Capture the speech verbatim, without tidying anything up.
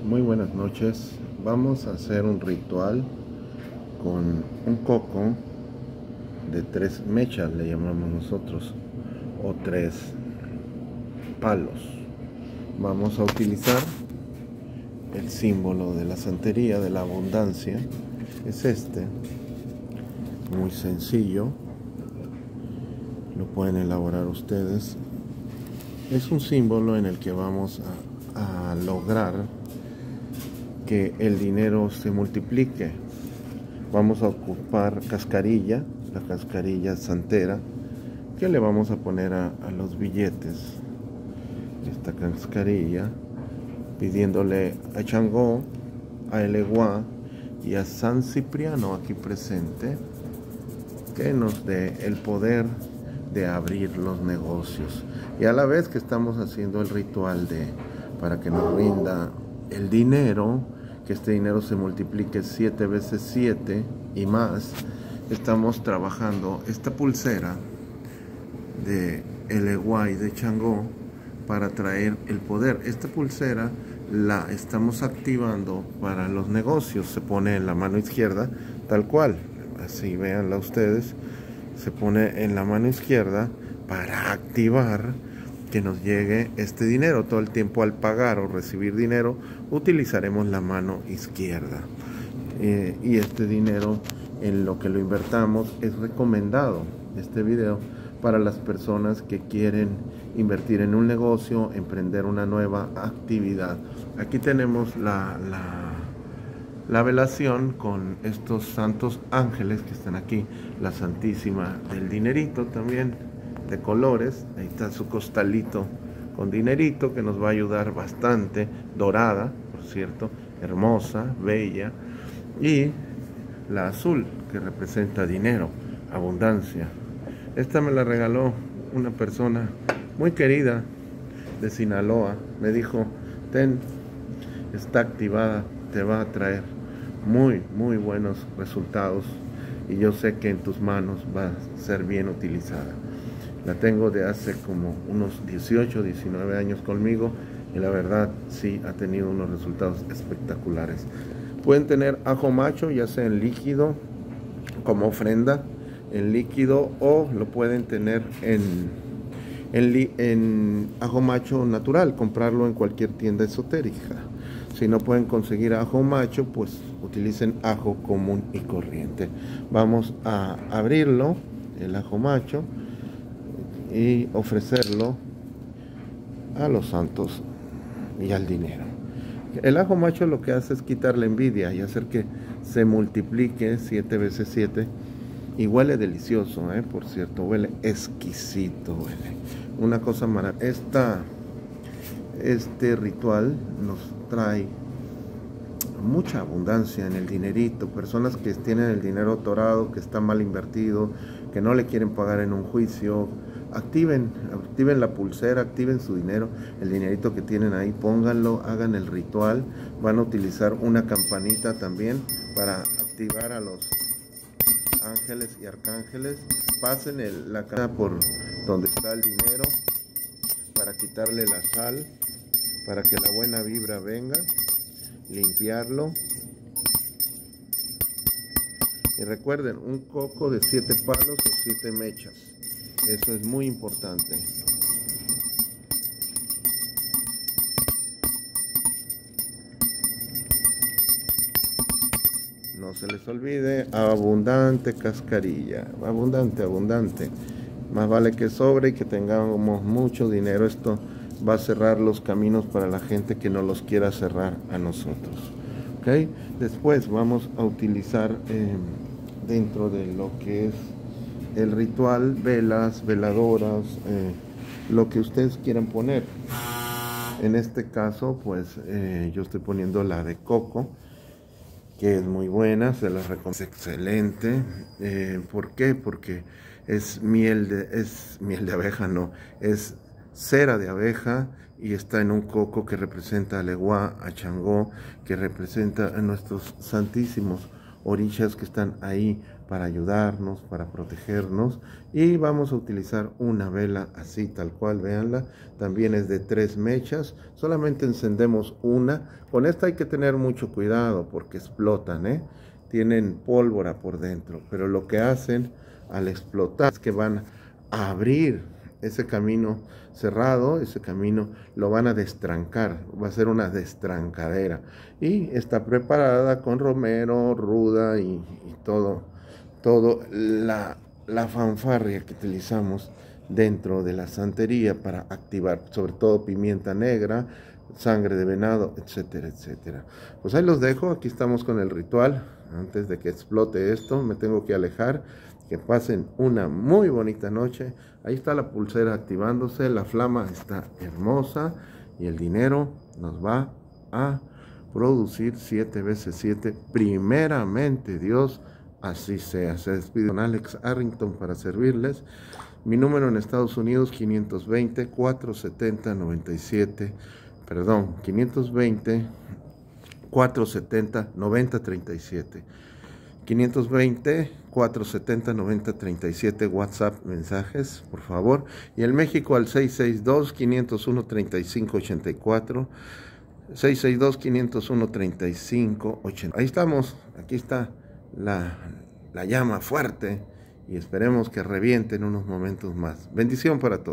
Muy buenas noches. Vamos a hacer un ritual con un coco de tres mechas, le llamamos nosotros, o tres palos. Vamos a utilizar el símbolo de la santería, de la abundancia. Es este, muy sencillo. Lo pueden elaborar ustedes. Es un símbolo en el que vamos a, a lograr que el dinero se multiplique. Vamos a ocupar cascarilla, la cascarilla santera, que le vamos a poner a, a los billetes. Esta cascarilla, pidiéndole a Changó, a Eleguá y a San Cipriano aquí presente que nos dé el poder de abrir los negocios, y a la vez que estamos haciendo el ritual de para que nos rinda el dinero, que este dinero se multiplique siete veces siete y más, estamos trabajando esta pulsera de Eleguá y de Changó para traer el poder. Esta pulsera la estamos activando para los negocios. Se pone en la mano izquierda, tal cual, así véanla ustedes. Se pone en la mano izquierda para activar que nos llegue este dinero. Todo el tiempo al pagar o recibir dinero utilizaremos la mano izquierda, eh, y este dinero, en lo que lo invertamos, es recomendado este video para las personas que quieren invertir en un negocio, emprender una nueva actividad. Aquí tenemos la, la La velación con estos santos ángeles que están aquí, la Santísima del Dinerito también, de colores. Ahí está su costalito con dinerito, que nos va a ayudar bastante, dorada, por cierto, hermosa, bella, y la azul, que representa dinero, abundancia. Esta me la regaló una persona muy querida de Sinaloa. Me dijo: ten, está activada, te va a traer muy muy buenos resultados, y yo sé que en tus manos va a ser bien utilizada. La tengo de hace como unos dieciocho, diecinueve años conmigo, y la verdad sí ha tenido unos resultados espectaculares. Pueden tener ajo macho, ya sea en líquido como ofrenda, en líquido, o lo pueden tener en en, en ajo macho natural, comprarlo en cualquier tienda esotérica. Si no pueden conseguir ajo macho, pues utilicen ajo común y corriente. Vamos a abrirlo, el ajo macho, y ofrecerlo a los santos y al dinero. El ajo macho lo que hace es quitar la envidia y hacer que se multiplique siete veces siete. Y huele delicioso, ¿eh? Por cierto, huele exquisito, huele. Una cosa maravillosa. Este ritual nos trae mucha abundancia en el dinerito. Personas que tienen el dinero atorado, que está mal invertido, que no le quieren pagar en un juicio, activen, activen la pulsera, activen su dinero, el dinerito que tienen ahí, pónganlo, hagan el ritual. Van a utilizar una campanita también para activar a los ángeles y arcángeles. Pasen el, la cara por donde está el dinero para quitarle la sal, para que la buena vibra venga, limpiarlo. Y recuerden, un coco de siete palos o siete mechas, eso es muy importante. No se les olvide, abundante cascarilla, abundante, abundante. Más vale que sobre y que tengamos mucho dinero. Esto va a cerrar los caminos para la gente que no los quiera cerrar a nosotros. ¿Ok? Después vamos a utilizar eh, dentro de lo que es el ritual, velas, veladoras, eh, lo que ustedes quieran poner. En este caso, pues eh, yo estoy poniendo la de coco, que es muy buena, se la recomiendo, es excelente. Eh, ¿por qué? Porque es miel de, es miel de abeja, no, es cera de abeja, y está en un coco que representa a Eleguá, a Changó, que representa a nuestros santísimos orishas que están ahí para ayudarnos, para protegernos. Y vamos a utilizar una vela así tal cual, véanla, también es de tres mechas, solamente encendemos una. Con esta hay que tener mucho cuidado porque explotan, ¿eh? Tienen pólvora por dentro, pero lo que hacen al explotar es que van a abrir ese camino cerrado, ese camino lo van a destrancar, va a ser una destrancadera, y está preparada con romero, ruda y, y todo, todo la, la fanfarria que utilizamos dentro de la santería para activar, sobre todo pimienta negra, sangre de venado, etcétera, etcétera. Pues ahí los dejo, aquí estamos con el ritual. Antes de que explote esto, me tengo que alejar. Que pasen una muy bonita noche. Ahí está la pulsera activándose, la flama está hermosa y el dinero nos va a producir siete veces siete. Primeramente Dios, así sea. Se despide con Alex Arrington para servirles. Mi número en Estados Unidos, quinientos veinte, cuatrocientos setenta, noventa y siete, perdón, quinientos veinte, cuatrocientos setenta, noventa, treinta y siete. quinientos veinte, cuatrocientos setenta, noventa, treinta y siete, WhatsApp, mensajes, por favor. Y el México al seis seis dos, quinientos uno, treinta y cinco, ochenta y cuatro. seis seis dos, quinientos uno, treinta y cinco, ochenta. Ahí estamos, aquí está la, la llama fuerte y esperemos que reviente en unos momentos más. Bendición para todos.